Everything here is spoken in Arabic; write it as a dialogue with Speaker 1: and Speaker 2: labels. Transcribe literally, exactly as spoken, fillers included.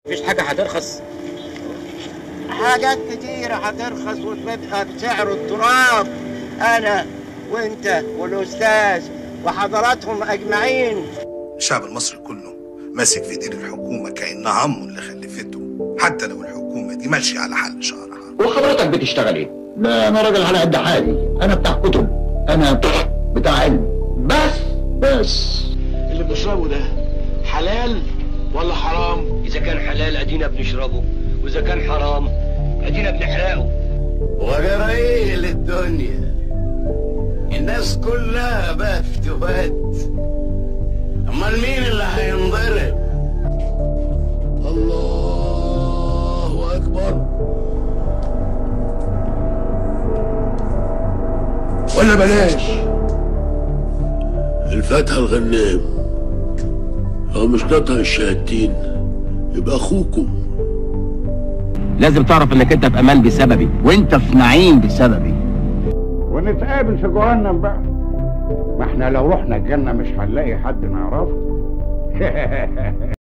Speaker 1: مفيش حاجة هترخص.
Speaker 2: حاجات كتيرة هترخص وتبقى بسعر التراب. أنا وأنت والأستاذ وحضراتهم أجمعين.
Speaker 3: الشعب المصري كله ماسك في ايدين الحكومة كأنها عمه اللي خلفته، حتى لو الحكومة دي ماشية على حل شهرها.
Speaker 4: وحضرتك بتشتغل ايه؟ لا أنا راجل على قد حالي، أنا بتاع كتب، أنا بتاع علم، بس بس
Speaker 5: اللي بنشربه ده حلال ولا حرام؟
Speaker 1: إذا كان حلال أدينا بنشربه، وإذا كان حرام أدينا بنحرقه.
Speaker 5: وجرايه للدنيا، الناس كلها بقى في تبات. أمال مين اللي هينضرب؟ الله أكبر. ولا بلاش الفاتحة الغنام، هو مش نطق الشهادتين يبقى أخوكم.
Speaker 1: لازم تعرف إنك أنت في أمان بسببي،
Speaker 4: وأنت في نعيم بسببي.
Speaker 2: ونتقابل في جهنم بقى. ما احنا لو رحنا الجنة مش هنلاقي حد نعرفه.